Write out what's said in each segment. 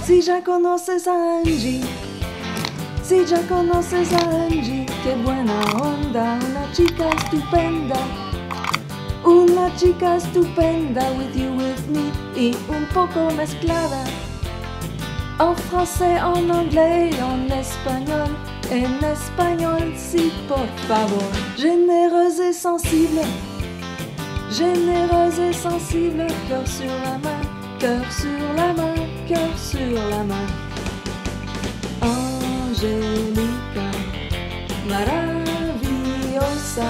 Si ya conoces a Angie, si ya conoces a Angie, qué buena onda, una chica estupenda. Una chica estupenda, with you, with me, y un poco mezclada. En français, en anglais, en espagnol, sí, por favor. Généreuse et sensible, cœur sur la main, cœur sur la main, cœur sur la main. Angélica, maravillosa,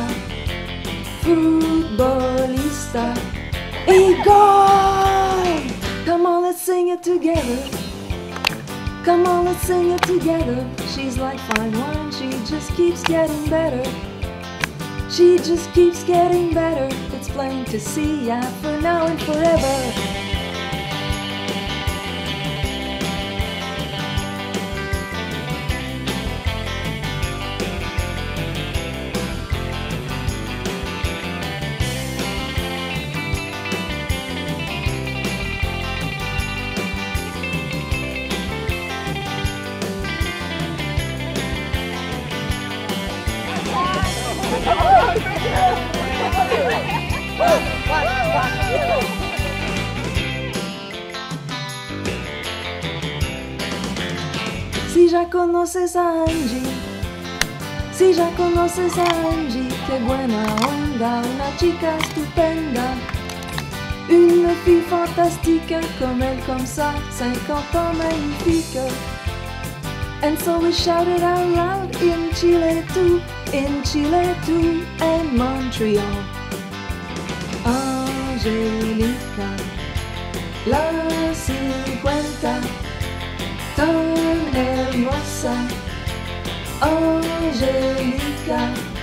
futbolista, y gol! Come on, let's sing it together. Come on, let's sing it together. She's like fine wine, she just keeps getting better. She just keeps getting better. It's plain to see, yeah, for now and forever. Si ya conoces a Angie, si ya conoces a Angie, qué buena onda, una chica estupenda. Une fille fantastique, comme elle, comme ça, 50 ans magnifique. And so we shouted out loud in Chile too, and Montreal. Angélica, la 50, tan hermosa. Angélica.